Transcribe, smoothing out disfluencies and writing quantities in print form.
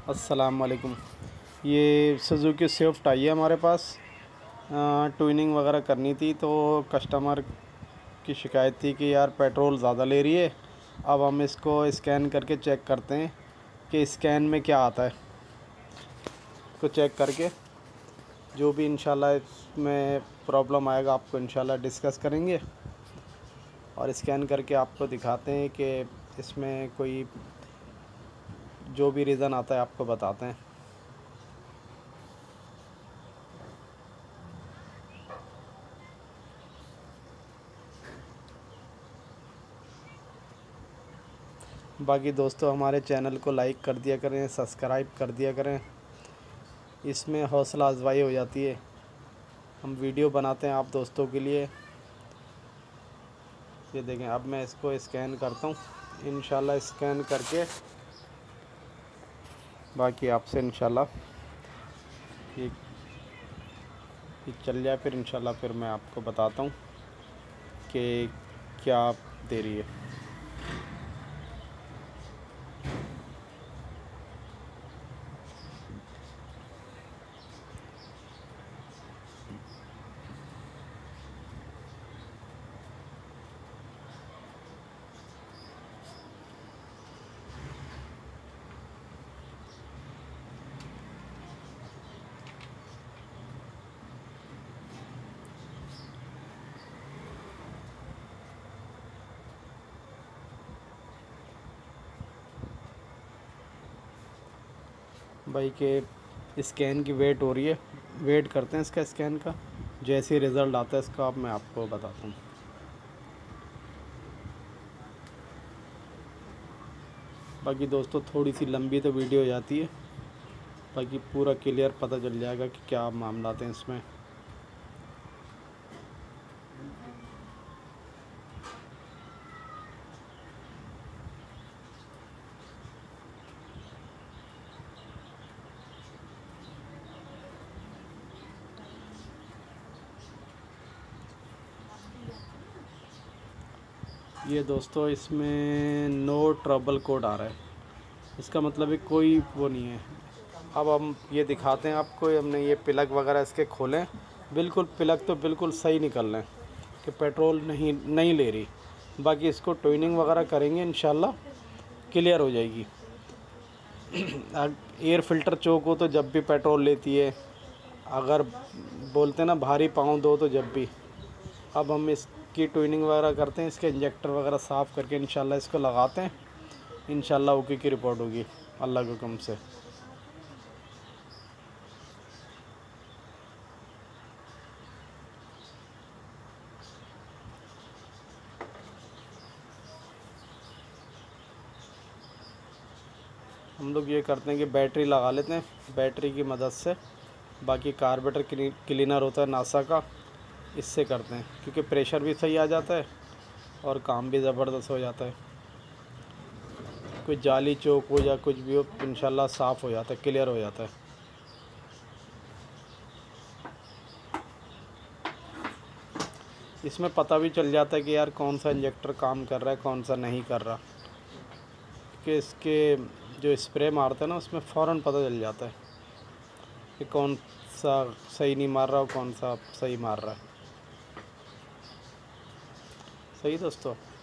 अस्सलाम वालेकुम। ये सुज़ुकी स्विफ्ट आई है हमारे पास। ट्यूनिंग वगैरह करनी थी तो कस्टमर की शिकायत थी कि यार पेट्रोल ज़्यादा ले रही है। अब हम इसको स्कैन करके चेक करते हैं कि स्कैन में क्या आता है। इसको चेक करके जो भी इंशाल्लाह इसमें प्रॉब्लम आएगा आपको इंशाल्लाह डिस्कस करेंगे और स्कैन करके आपको दिखाते हैं कि इसमें कोई जो भी रीज़न आता है आपको बताते हैं। बाकी दोस्तों हमारे चैनल को लाइक कर दिया करें, सब्सक्राइब कर दिया करें, इसमें हौसला अफजाई हो जाती है। हम वीडियो बनाते हैं आप दोस्तों के लिए। ये देखें, अब मैं इसको स्कैन करता हूँ इंशाल्लाह। स्कैन करके बाकी आपसे इंशाल्लाह ये चल जाए, फिर इंशाल्लाह फिर मैं आपको बताता हूँ कि क्या दे रही है। भाई के स्कैन की वेट हो रही है, वेट करते हैं इसका स्कैन का। जैसे ही रिज़ल्ट आता है इसका अब मैं आपको बताता हूँ। बाकी दोस्तों थोड़ी सी लंबी तो वीडियो हो जाती है, बाकी पूरा क्लियर पता चल जाएगा कि क्या मामला हैं इसमें। ये दोस्तों इसमें नो ट्रबल कोड आ रहा है, इसका मतलब है कोई वो नहीं है। अब हम ये दिखाते हैं आपको। हमने ये प्लग वगैरह इसके खोलें, बिल्कुल प्लग तो बिल्कुल सही निकल रहे हैं कि पेट्रोल नहीं ले रही। बाकी इसको ट्यूनिंग वगैरह करेंगे इंशाल्लाह क्लियर हो जाएगी। एयर फ़िल्टर चोक हो तो जब भी पेट्रोल लेती है, अगर बोलते हैं ना भारी पाँव दो तो जब भी। अब हम इसकी ट्यूनिंग वगैरह करते हैं, इसके इंजेक्टर वगैरह साफ़ करके इंशाल्लाह इसको लगाते हैं। इंशाल्लाह ओके की रिपोर्ट होगी अल्लाह के हुक्म से। हम लोग ये करते हैं कि बैटरी लगा लेते हैं, बैटरी की मदद से। बाकी कार्बोरेटर क्लीनर होता है नासा का, इससे करते हैं क्योंकि प्रेशर भी सही आ जाता है और काम भी ज़बरदस्त हो जाता है। कोई जाली चौक हो या कुछ भी हो इंशाल्लाह साफ़ हो जाता है, क्लियर हो जाता है। इसमें पता भी चल जाता है कि यार कौन सा इंजेक्टर काम कर रहा है, कौन सा नहीं कर रहा। कि इसके जो स्प्रे मारते हैं ना उसमें फ़ौरन पता चल जाता है कि कौन सा सही नहीं मार रहा और कौन सा सही मार रहा है। सही दोस्तों।